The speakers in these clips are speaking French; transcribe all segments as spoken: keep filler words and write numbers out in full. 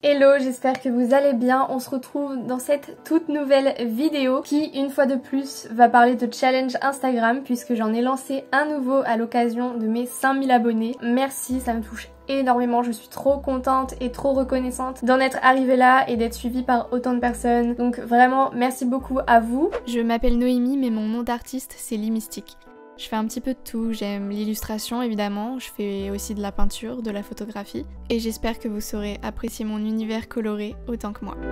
Hello, j'espère que vous allez bien. On se retrouve dans cette toute nouvelle vidéo qui, une fois de plus, va parler de challenge Instagram puisque j'en ai lancé un nouveau à l'occasion de mes cinq mille abonnés. Merci, ça me touche énormément, je suis trop contente et trop reconnaissante d'en être arrivée là et d'être suivie par autant de personnes. Donc vraiment, merci beaucoup à vous. Je m'appelle Noémie mais mon nom d'artiste c'est Lee Mystique. Je fais un petit peu de tout, j'aime l'illustration évidemment, je fais aussi de la peinture, de la photographie et j'espère que vous saurez apprécier mon univers coloré autant que moi.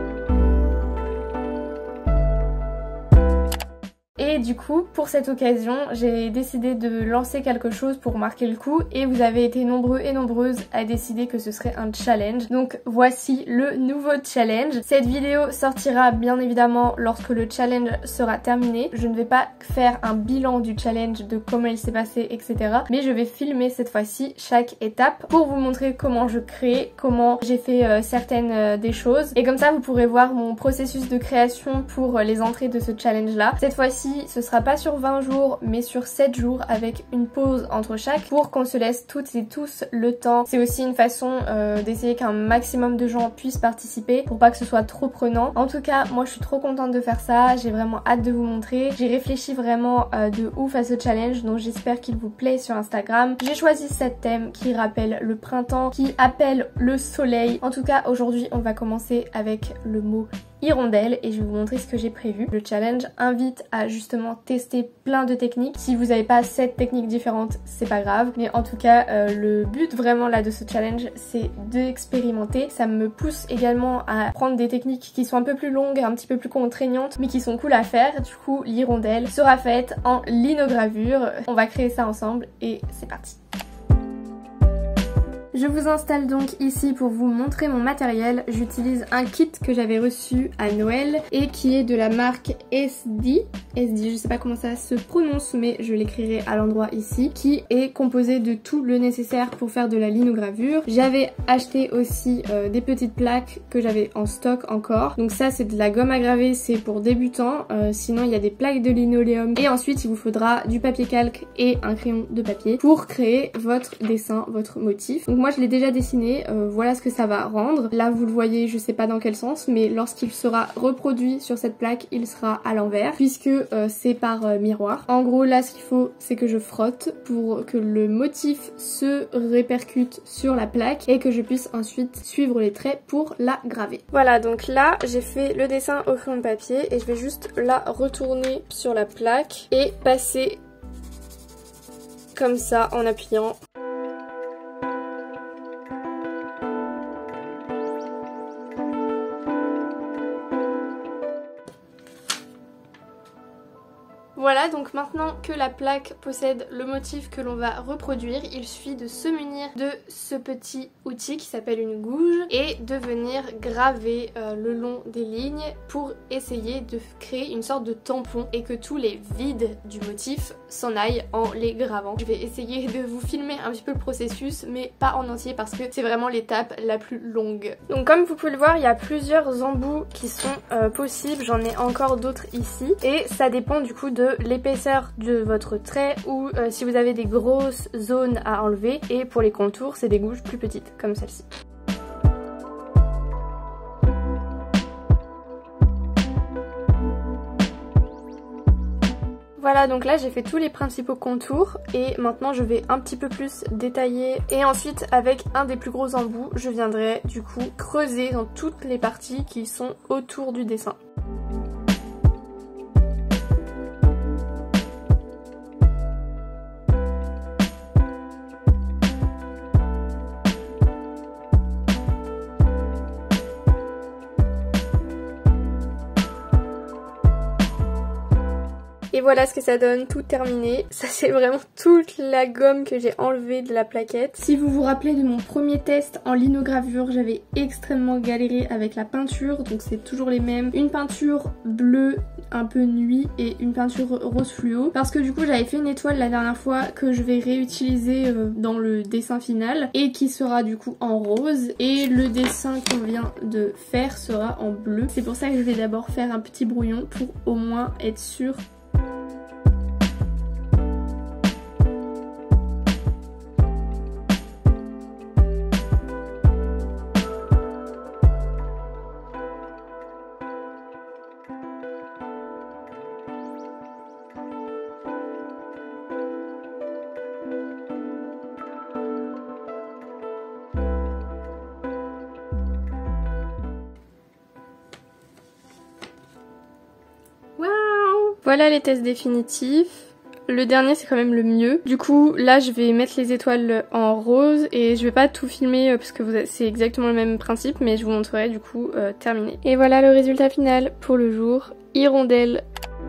Et du coup, pour cette occasion, j'ai décidé de lancer quelque chose pour marquer le coup et vous avez été nombreux et nombreuses à décider que ce serait un challenge. Donc voici le nouveau challenge. Cette vidéo sortira bien évidemment lorsque le challenge sera terminé. Je ne vais pas faire un bilan du challenge, de comment il s'est passé, et cetera. Mais je vais filmer cette fois-ci chaque étape pour vous montrer comment je crée, comment j'ai fait euh, certaines euh, des choses. Et comme ça, vous pourrez voir mon processus de création pour euh, les entrées de ce challenge-là. Cette fois-ci, ce sera pas sur vingt jours mais sur sept jours avec une pause entre chaque pour qu'on se laisse toutes et tous le temps. C'est aussi une façon euh, d'essayer qu'un maximum de gens puissent participer pour pas que ce soit trop prenant. En tout cas, moi je suis trop contente de faire ça, j'ai vraiment hâte de vous montrer. J'ai réfléchi vraiment euh, de ouf à ce challenge donc j'espère qu'il vous plaît sur Instagram. J'ai choisi sept thèmes qui rappellent le printemps, qui appellent le soleil. En tout cas, aujourd'hui on va commencer avec le mot hirondelle et je vais vous montrer ce que j'ai prévu. Le challenge invite à justement tester plein de techniques. Si vous n'avez pas sept techniques différentes, c'est pas grave. Mais en tout cas, euh, le but vraiment là de ce challenge, c'est d'expérimenter. Ça me pousse également à prendre des techniques qui sont un peu plus longues, un petit peu plus contraignantes, mais qui sont cool à faire. Du coup, l'hirondelle sera faite en linogravure. On va créer ça ensemble et c'est parti. Je vous installe donc ici pour vous montrer mon matériel. J'utilise un kit que j'avais reçu à Noël et qui est de la marque S D. S D, je sais pas comment ça se prononce mais je l'écrirai à l'endroit ici, qui est composé de tout le nécessaire pour faire de la linogravure. J'avais acheté aussi euh, des petites plaques que j'avais en stock encore. Donc ça c'est de la gomme à graver, c'est pour débutants. Euh, sinon il y a des plaques de linoléum et ensuite il vous faudra du papier calque et un crayon de papier pour créer votre dessin, votre motif. Donc moi je l'ai déjà dessiné, euh, voilà ce que ça va rendre. Là vous le voyez, je sais pas dans quel sens, mais lorsqu'il sera reproduit sur cette plaque, il sera à l'envers puisque euh, c'est par euh, miroir. En gros là ce qu'il faut c'est que je frotte pour que le motif se répercute sur la plaque et que je puisse ensuite suivre les traits pour la graver. Voilà, donc là j'ai fait le dessin au crayon de papier et je vais juste la retourner sur la plaque et passer comme ça en appuyant. Voilà, donc maintenant que la plaque possède le motif que l'on va reproduire, il suffit de se munir de ce petit outil qui s'appelle une gouge et de venir graver euh, le long des lignes pour essayer de créer une sorte de tampon et que tous les vides du motif s'en aillent en les gravant. Je vais essayer de vous filmer un petit peu le processus mais pas en entier parce que c'est vraiment l'étape la plus longue. Donc comme vous pouvez le voir, il y a plusieurs embouts qui sont euh, possibles, j'en ai encore d'autres ici et ça dépend du coup de l'épaisseur de votre trait ou euh, si vous avez des grosses zones à enlever, et pour les contours c'est des gouges plus petites comme celle-ci. Voilà, donc là j'ai fait tous les principaux contours et maintenant je vais un petit peu plus détailler et ensuite avec un des plus gros embouts je viendrai du coup creuser dans toutes les parties qui sont autour du dessin. Et voilà ce que ça donne, tout terminé. Ça c'est vraiment toute la gomme que j'ai enlevée de la plaquette. Si vous vous rappelez de mon premier test en linogravure, j'avais extrêmement galéré avec la peinture, donc c'est toujours les mêmes. Une peinture bleue un peu nuit et une peinture rose fluo. Parce que du coup j'avais fait une étoile la dernière fois que je vais réutiliser euh, dans le dessin final et qui sera du coup en rose. Et le dessin qu'on vient de faire sera en bleu. C'est pour ça que je vais d'abord faire un petit brouillon pour au moins être sûre. Voilà les tests définitifs. Le dernier c'est quand même le mieux. Du coup là je vais mettre les étoiles en rose et je vais pas tout filmer parce que c'est exactement le même principe, mais je vous montrerai du coup euh, terminé. Et voilà le résultat final pour le jour. Hirondelle.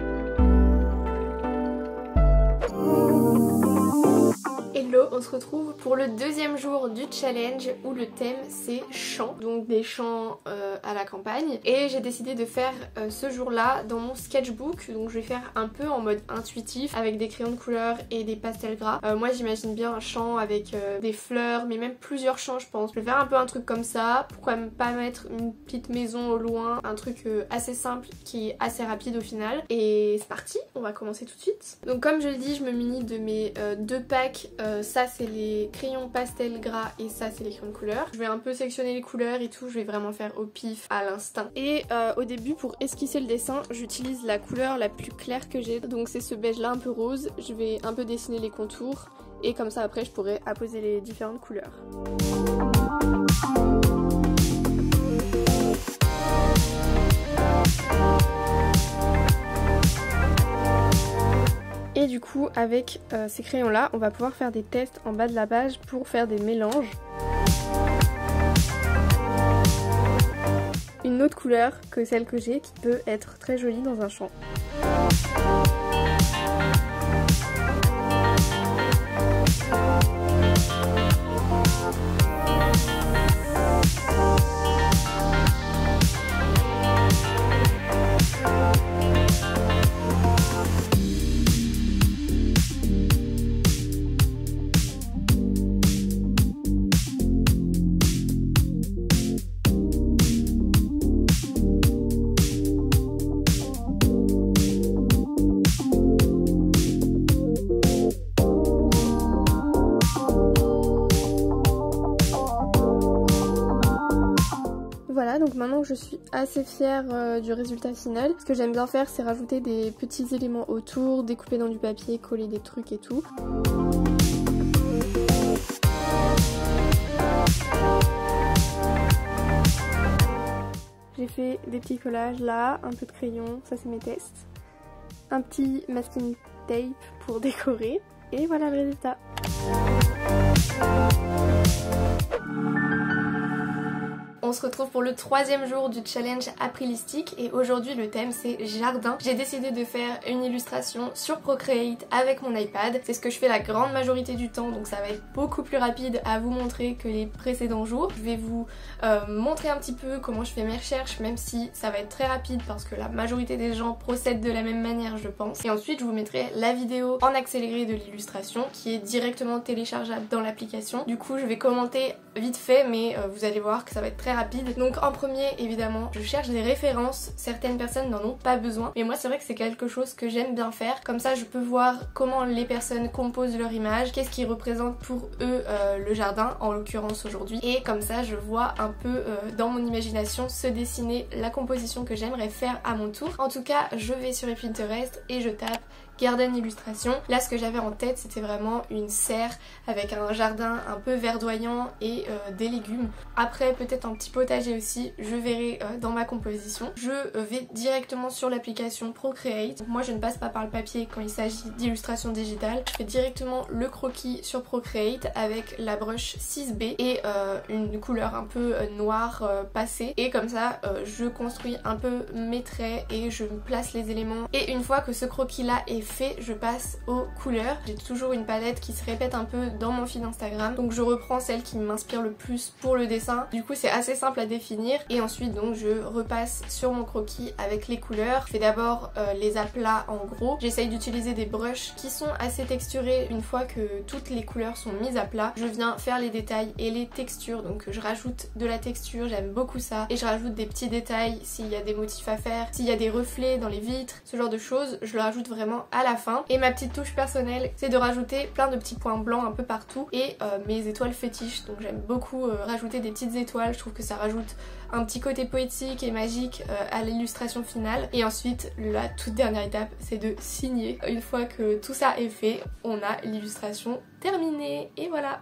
Hello, on se retrouve pour le deuxième jour du challenge où le thème c'est chant, donc des chants euh, à la campagne, et j'ai décidé de faire euh, ce jour là dans mon sketchbook, donc je vais faire un peu en mode intuitif avec des crayons de couleur et des pastels gras. Euh, moi j'imagine bien un chant avec euh, des fleurs, mais même plusieurs chants je pense. Je vais faire un peu un truc comme ça, pourquoi pas mettre une petite maison au loin, un truc euh, assez simple qui est assez rapide au final. Et c'est parti, on va commencer tout de suite. Donc comme je le dis, je me munis de mes euh, deux packs. Euh, ça c'est les crayons pastel gras et ça c'est les crayons de couleur. Je vais un peu sectionner les couleurs et tout, je vais vraiment faire au pif, à l'instinct. Et euh, au début pour esquisser le dessin, j'utilise la couleur la plus claire que j'ai. Donc c'est ce beige là un peu rose, je vais un peu dessiner les contours et comme ça après je pourrai apposer les différentes couleurs. Et du coup avec euh, ces crayons là on va pouvoir faire des tests en bas de la page pour faire des mélanges. Une autre couleur que celle que j'ai qui peut être très jolie dans un champ. Voilà, donc maintenant que je suis assez fière euh, du résultat final, ce que j'aime bien faire c'est rajouter des petits éléments autour, découper dans du papier, coller des trucs et tout. J'ai fait des petits collages là, un peu de crayon, ça c'est mes tests. Un petit masking tape pour décorer et voilà le résultat. On se retrouve pour le troisième jour du challenge Aprilistique et aujourd'hui le thème c'est jardin. J'ai décidé de faire une illustration sur Procreate avec mon iPad. C'est ce que je fais la grande majorité du temps, donc ça va être beaucoup plus rapide à vous montrer que les précédents jours. Je vais vous euh, montrer un petit peu comment je fais mes recherches, même si ça va être très rapide parce que la majorité des gens procèdent de la même manière je pense. Et ensuite je vous mettrai la vidéo en accéléré de l'illustration qui est directement téléchargeable dans l'application. Du coup je vais commenter vite fait mais euh, vous allez voir que ça va être très rapide. Donc en premier évidemment je cherche des références, certaines personnes n'en ont pas besoin mais moi c'est vrai que c'est quelque chose que j'aime bien faire, comme ça je peux voir comment les personnes composent leur image, qu'est-ce qui représente pour eux euh, le jardin en l'occurrence aujourd'hui, et comme ça je vois un peu euh, dans mon imagination se dessiner la composition que j'aimerais faire à mon tour. En tout cas je vais sur Pinterest et je tape garden illustration. Là ce que j'avais en tête c'était vraiment une serre avec un jardin un peu verdoyant et euh, des légumes. Après peut-être un petit potager aussi, je verrai euh, dans ma composition. Je vais directement sur l'application Procreate. Donc moi je ne passe pas par le papier quand il s'agit d'illustration digitale. Je fais directement le croquis sur Procreate avec la brush six B et euh, une couleur un peu euh, noire euh, passée, et comme ça euh, je construis un peu mes traits et je place les éléments, et une fois que ce croquis là est fait je passe aux couleurs. J'ai toujours une palette qui se répète un peu dans mon fil Instagram, donc je reprends celle qui m'inspire le plus pour le dessin. Du coup c'est assez simple à définir et ensuite donc je repasse sur mon croquis avec les couleurs. Je fais d'abord euh, les aplats en gros. J'essaye d'utiliser des brushes qui sont assez texturés. Une fois que toutes les couleurs sont mises à plat, je viens faire les détails et les textures, donc je rajoute de la texture, j'aime beaucoup ça, et je rajoute des petits détails s'il y a des motifs à faire, s'il y a des reflets dans les vitres, ce genre de choses, je le rajoute vraiment à la fin. Et ma petite touche personnelle c'est de rajouter plein de petits points blancs un peu partout et euh, mes étoiles fétiches, donc j'aime beaucoup euh, rajouter des petites étoiles, je trouve que ça rajoute un petit côté poétique et magique euh, à l'illustration finale. Et ensuite la toute dernière étape c'est de signer. Une fois que tout ça est fait, on a l'illustration terminée et voilà.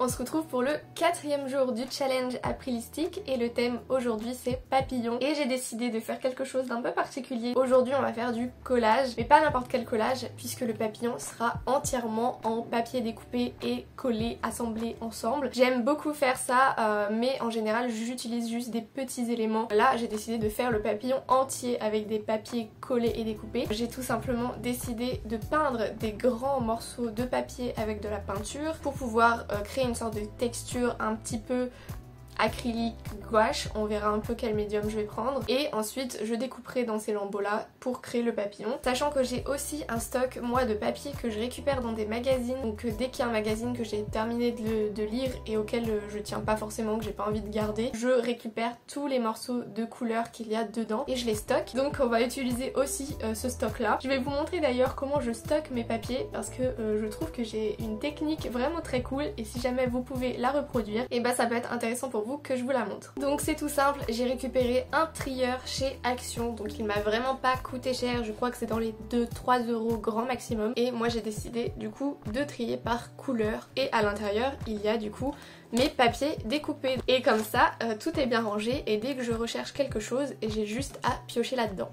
on se retrouve pour le quatrième jour du challenge Aprilistic et le thème aujourd'hui c'est papillon. Et j'ai décidé de faire quelque chose d'un peu particulier. Aujourd'hui on va faire du collage, mais pas n'importe quel collage puisque le papillon sera entièrement en papier découpé et collé, assemblé ensemble. J'aime beaucoup faire ça euh, mais en général j'utilise juste des petits éléments. Là j'ai décidé de faire le papillon entier avec des papiers collés et découpés. J'ai tout simplement décidé de peindre des grands morceaux de papier avec de la peinture pour pouvoir euh, créer une sorte de texture un petit peu acrylique gouache, on verra un peu quel médium je vais prendre, et ensuite je découperai dans ces lambeaux là pour créer le papillon, sachant que j'ai aussi un stock moi de papier que je récupère dans des magazines, donc dès qu'il y a un magazine que j'ai terminé de, de lire et auquel je tiens pas forcément, que j'ai pas envie de garder, je récupère tous les morceaux de couleurs qu'il y a dedans et je les stocke. Donc on va utiliser aussi euh, ce stock là. Je vais vous montrer d'ailleurs comment je stocke mes papiers parce que euh, je trouve que j'ai une technique vraiment très cool et si jamais vous pouvez la reproduire, et bah ça peut être intéressant pour vous que je vous la montre. Donc c'est tout simple, j'ai récupéré un trieur chez Action, donc il m'a vraiment pas coûté cher, je crois que c'est dans les deux à trois euros grand maximum, et moi j'ai décidé du coup de trier par couleur et à l'intérieur il y a du coup mes papiers découpés et comme ça euh, tout est bien rangé et dès que je recherche quelque chose j'ai juste à piocher là-dedans.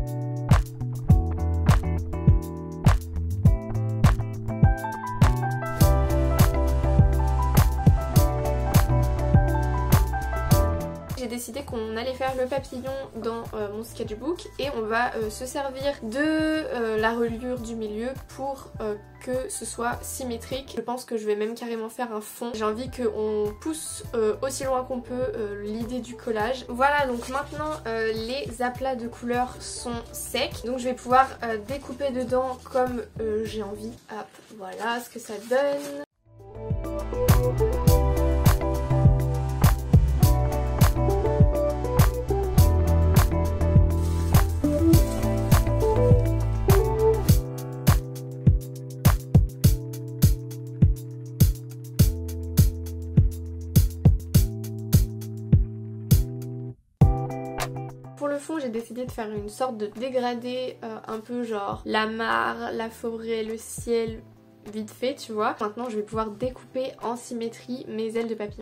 J'ai décidé qu'on allait faire le papillon dans euh, mon sketchbook et on va euh, se servir de euh, la reliure du milieu pour euh, que ce soit symétrique. Je pense que je vais même carrément faire un fond. J'ai envie qu'on pousse euh, aussi loin qu'on peut euh, l'idée du collage. Voilà, donc maintenant euh, les aplats de couleurs sont secs, donc je vais pouvoir euh, découper dedans comme euh, j'ai envie. Hop, voilà ce que ça donne. Pour le fond, j'ai décidé de faire une sorte de dégradé euh, un peu genre la mare, la forêt, le ciel, vite fait, tu vois. Maintenant, je vais pouvoir découper en symétrie mes ailes de papillon.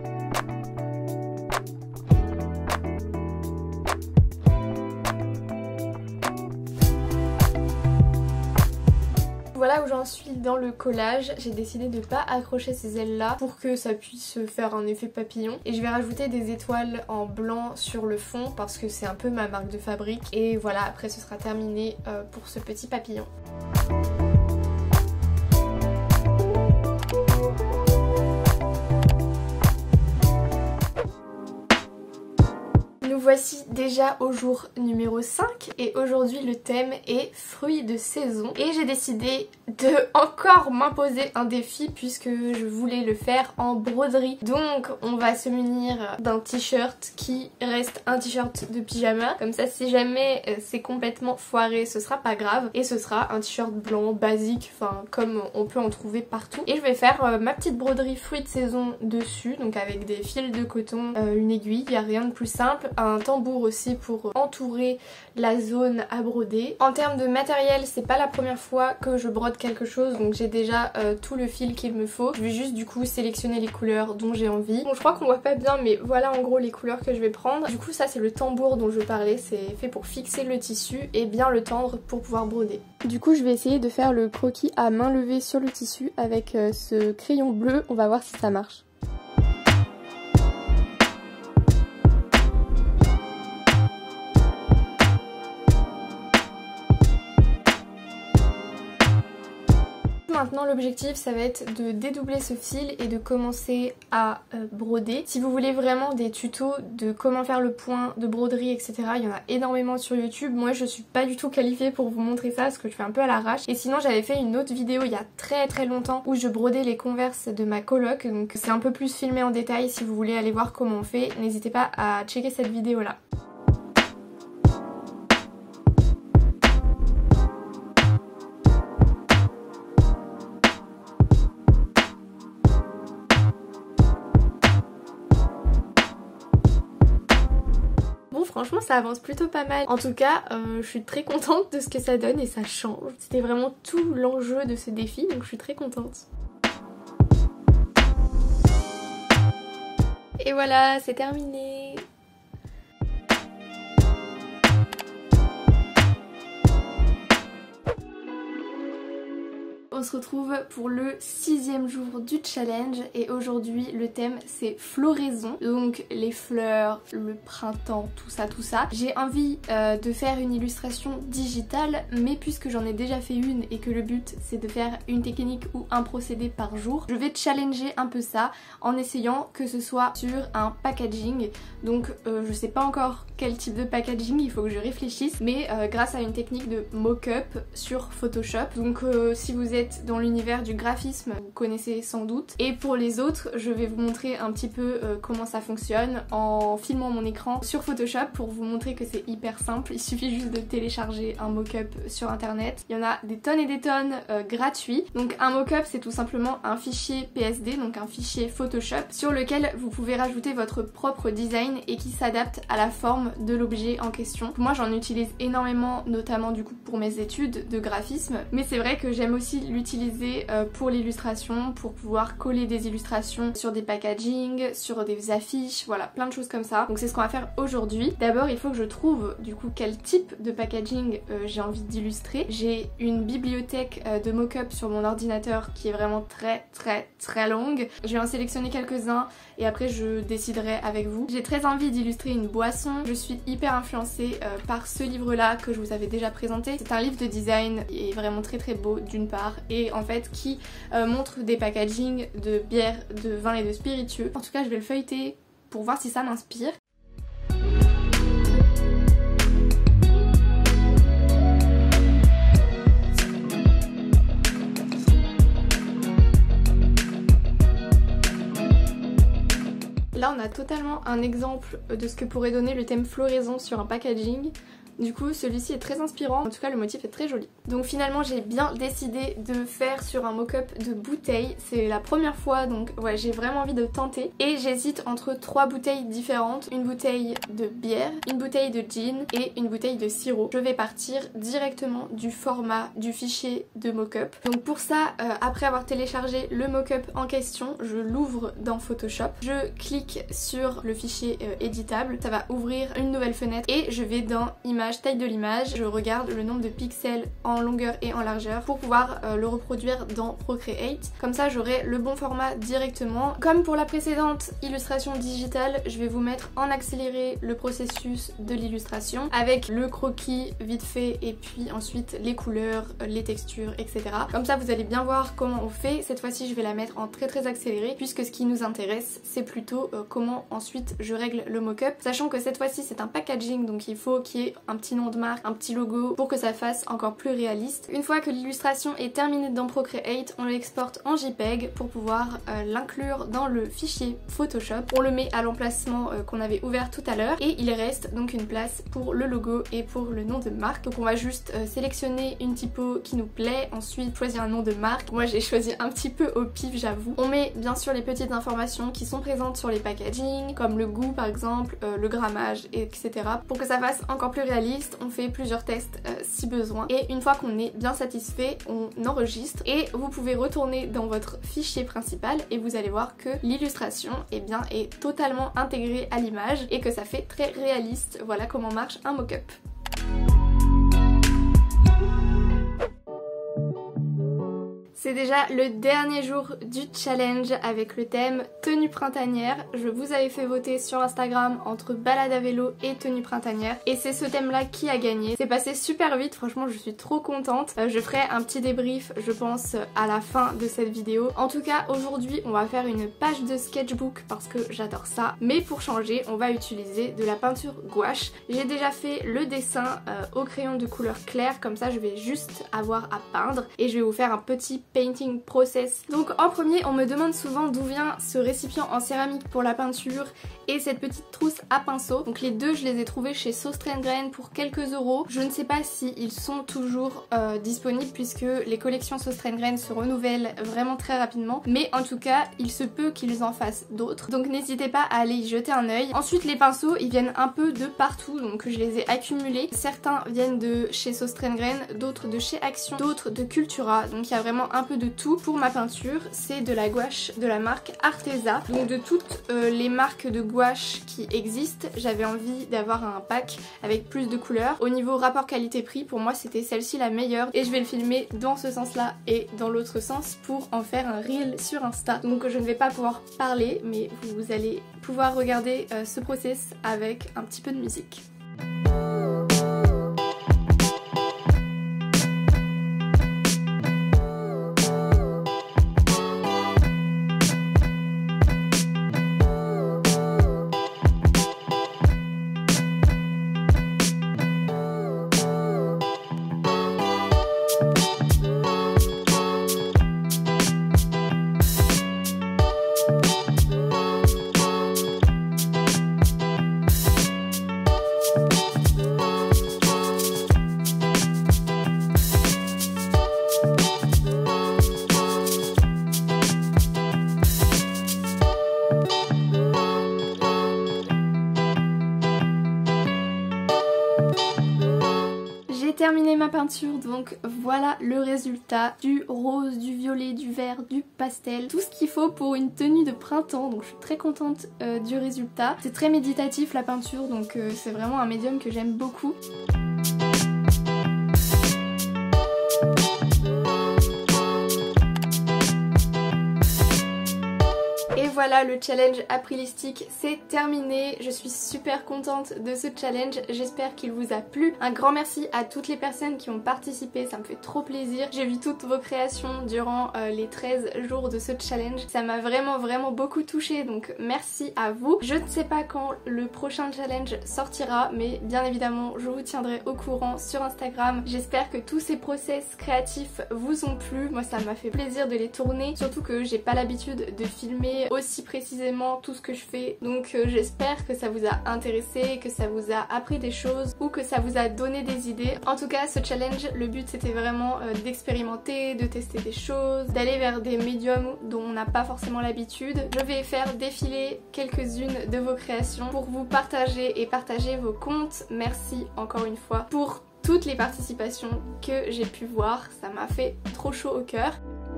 Voilà où j'en suis dans le collage, j'ai décidé de pas accrocher ces ailes là pour que ça puisse faire un effet papillon et je vais rajouter des étoiles en blanc sur le fond parce que c'est un peu ma marque de fabrique et voilà, après ce sera terminé euh, pour ce petit papillon. Voici déjà au jour numéro cinq et aujourd'hui le thème est fruits de saison et j'ai décidé de encore m'imposer un défi puisque je voulais le faire en broderie. Donc on va se munir d'un t-shirt qui reste un t-shirt de pyjama, comme ça si jamais c'est complètement foiré ce sera pas grave et ce sera un t-shirt blanc basique, enfin comme on peut en trouver partout. Et je vais faire ma petite broderie fruits de saison dessus, donc avec des fils de coton, une aiguille, il n'y a rien de plus simple, un tambour aussi pour entourer la zone à broder. En termes de matériel, c'est pas la première fois que je brode quelque chose, donc j'ai déjà euh, tout le fil qu'il me faut. Je vais juste du coup sélectionner les couleurs dont j'ai envie. Bon, je crois qu'on voit pas bien, mais voilà en gros les couleurs que je vais prendre. Du coup ça c'est le tambour dont je parlais, c'est fait pour fixer le tissu et bien le tendre pour pouvoir broder. Du coup je vais essayer de faire le croquis à main levée sur le tissu avec euh, ce crayon bleu, on va voir si ça marche. Maintenant l'objectif ça va être de dédoubler ce fil et de commencer à euh, broder. Si vous voulez vraiment des tutos de comment faire le point de broderie etc, il y en a énormément sur YouTube. Moi je suis pas du tout qualifiée pour vous montrer ça parce que je fais un peu à l'arrache. Et sinon j'avais fait une autre vidéo il y a très très longtemps où je brodais les Converse de ma coloc, donc c'est un peu plus filmé en détail. Si vous voulez aller voir comment on fait, n'hésitez pas à checker cette vidéo là. Franchement ça avance plutôt pas mal. En tout cas euh, je suis très contente de ce que ça donne et ça change. C'était vraiment tout l'enjeu de ce défi, donc je suis très contente. Et voilà, c'est terminé. On se retrouve pour le sixième jour du challenge et aujourd'hui le thème c'est floraison, donc les fleurs, le printemps, tout ça tout ça. J'ai envie euh, de faire une illustration digitale, mais puisque j'en ai déjà fait une et que le but c'est de faire une technique ou un procédé par jour, je vais challenger un peu ça en essayant que ce soit sur un packaging. Donc euh, je sais pas encore quel type de packaging, il faut que je réfléchisse, mais euh, grâce à une technique de mock-up sur Photoshop. Donc euh, si vous êtes dans l'univers du graphisme, vous connaissez sans doute. Et pour les autres, je vais vous montrer un petit peu euh, comment ça fonctionne en filmant mon écran sur Photoshop pour vous montrer que c'est hyper simple. Il suffit juste de télécharger un mock-up sur internet. Il y en a des tonnes et des tonnes euh, gratuits. Donc un mock-up c'est tout simplement un fichier P S D, donc un fichier Photoshop sur lequel vous pouvez rajouter votre propre design et qui s'adapte à la forme de l'objet en question. Moi j'en utilise énormément, notamment du coup pour mes études de graphisme, mais c'est vrai que j'aime aussi l'utiliser euh, pour l'illustration, pour pouvoir coller des illustrations sur des packaging, sur des affiches, voilà, plein de choses comme ça. Donc c'est ce qu'on va faire aujourd'hui. D'abord il faut que je trouve du coup quel type de packaging euh, j'ai envie d'illustrer. J'ai une bibliothèque euh, de mock-up sur mon ordinateur qui est vraiment très très très longue. Je vais en sélectionner quelques-uns et après je déciderai avec vous. J'ai très envie d'illustrer une boisson. Je suis hyper influencée euh, par ce livre là que je vous avais déjà présenté. C'est un livre de design qui est vraiment très très beau d'une part et en fait qui euh, montre des packaging de bière, de vin et de spiritueux. En tout cas je vais le feuilleter pour voir si ça m'inspire. Là on a totalement un exemple de ce que pourrait donner le thème floraison sur un packaging. Du coup celui-ci est très inspirant, en tout cas le motif est très joli. Donc finalement j'ai bien décidé de faire sur un mock-up de bouteilles. C'est la première fois donc ouais j'ai vraiment envie de tenter. Et j'hésite entre trois bouteilles différentes. Une bouteille de bière, une bouteille de gin et une bouteille de sirop. Je vais partir directement du format du fichier de mock-up. Donc pour ça, euh, après avoir téléchargé le mock-up en question, je l'ouvre dans Photoshop. Je clique sur le fichier euh, éditable, ça va ouvrir une nouvelle fenêtre et je vais dans image, taille de l'image, je regarde le nombre de pixels en longueur et en largeur pour pouvoir euh, le reproduire dans Procreate. Comme ça j'aurai le bon format directement. Comme pour la précédente illustration digitale, je vais vous mettre en accéléré le processus de l'illustration avec le croquis vite fait et puis ensuite les couleurs, les textures, et cetera. Comme ça vous allez bien voir comment on fait. Cette fois-ci je vais la mettre en très très accéléré puisque ce qui nous intéresse c'est plutôt euh, comment ensuite je règle le mock-up. Sachant que cette fois-ci c'est un packaging donc il faut qu'il y ait un petit nom de marque, un petit logo pour que ça fasse encore plus réaliste. Une fois que l'illustration est terminée dans Procreate, on l'exporte en JPEG pour pouvoir euh, l'inclure dans le fichier Photoshop. On le met à l'emplacement euh, qu'on avait ouvert tout à l'heure et il reste donc une place pour le logo et pour le nom de marque. Donc on va juste euh, sélectionner une typo qui nous plaît, ensuite choisir un nom de marque. Moi j'ai choisi un petit peu au pif j'avoue. On met bien sûr les petites informations qui sont présentes sur les packaging, comme le goût par exemple, euh, le grammage, et cetera. Pour que ça fasse encore plus réaliste, on fait plusieurs tests euh, si besoin et une fois qu'on est bien satisfait, on enregistre et vous pouvez retourner dans votre fichier principal et vous allez voir que l'illustration eh bien, est totalement intégrée à l'image et que ça fait très réaliste. Voilà comment marche un mock-up. C'est déjà le dernier jour du challenge avec le thème tenue printanière. Je vous avais fait voter sur Instagram entre balade à vélo et tenue printanière et c'est ce thème là qui a gagné. C'est passé super vite, franchement je suis trop contente. Euh, je ferai un petit débrief je pense à la fin de cette vidéo. En tout cas aujourd'hui on va faire une page de sketchbook parce que j'adore ça. Mais pour changer on va utiliser de la peinture gouache. J'ai déjà fait le dessin euh, au crayon de couleur claire, comme ça je vais juste avoir à peindre et je vais vous faire un petit painting process. Donc en premier on me demande souvent d'où vient ce récipient en céramique pour la peinture et cette petite trousse à pinceau. Donc les deux je les ai trouvés chez Sauce Grain pour quelques euros. Je ne sais pas si ils sont toujours euh, disponibles puisque les collections Sauce Grain se renouvellent vraiment très rapidement, mais en tout cas il se peut qu'ils en fassent d'autres, donc n'hésitez pas à aller y jeter un œil. Ensuite les pinceaux ils viennent un peu de partout, donc je les ai accumulés. Certains viennent de chez Sauce Grain, d'autres de chez Action, d'autres de Cultura, donc il y a vraiment un peu de tout pour ma peinture. C'est de la gouache de la marque Arteza. Donc de toutes euh, les marques de gouache qui existent, j'avais envie d'avoir un pack avec plus de couleurs. Au niveau rapport qualité-prix, pour moi c'était celle-ci la meilleure et je vais le filmer dans ce sens-là et dans l'autre sens pour en faire un reel sur Insta. Donc je ne vais pas pouvoir parler, mais vous allez pouvoir regarder euh, ce process avec un petit peu de musique. Terminé ma peinture, donc voilà le résultat du rose, du violet, du vert, du pastel, tout ce qu'il faut pour une tenue de printemps. Donc je suis très contente euh, du résultat. C'est très méditatif la peinture, donc euh, c'est vraiment un médium que j'aime beaucoup. Et voilà, le challenge Aprilistique c'est terminé. Je suis super contente de ce challenge, j'espère qu'il vous a plu. Un grand merci à toutes les personnes qui ont participé, ça me fait trop plaisir. J'ai vu toutes vos créations durant euh, les treize jours de ce challenge. Ça m'a vraiment vraiment beaucoup touchée, donc merci à vous. Je ne sais pas quand le prochain challenge sortira, mais bien évidemment je vous tiendrai au courant sur Instagram. J'espère que tous ces process créatifs vous ont plu. Moi ça m'a fait plaisir de les tourner, surtout que j'ai pas l'habitude de filmer aussi précisément tout ce que je fais, donc euh, j'espère que ça vous a intéressé, que ça vous a appris des choses ou que ça vous a donné des idées. En tout cas ce challenge, le but c'était vraiment euh, d'expérimenter, de tester des choses, d'aller vers des médiums dont on n'a pas forcément l'habitude. Je vais faire défiler quelques-unes de vos créations pour vous partager et partager vos comptes. Merci encore une fois pour toutes les participations que j'ai pu voir, ça m'a fait trop chaud au cœur.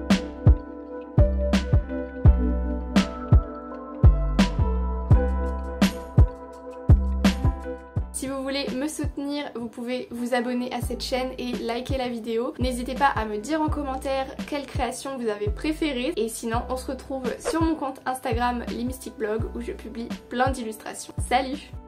Si vous voulez me soutenir, vous pouvez vous abonner à cette chaîne et liker la vidéo. N'hésitez pas à me dire en commentaire quelle création vous avez préférée. Et sinon, on se retrouve sur mon compte Instagram Limystic Blog où je publie plein d'illustrations. Salut!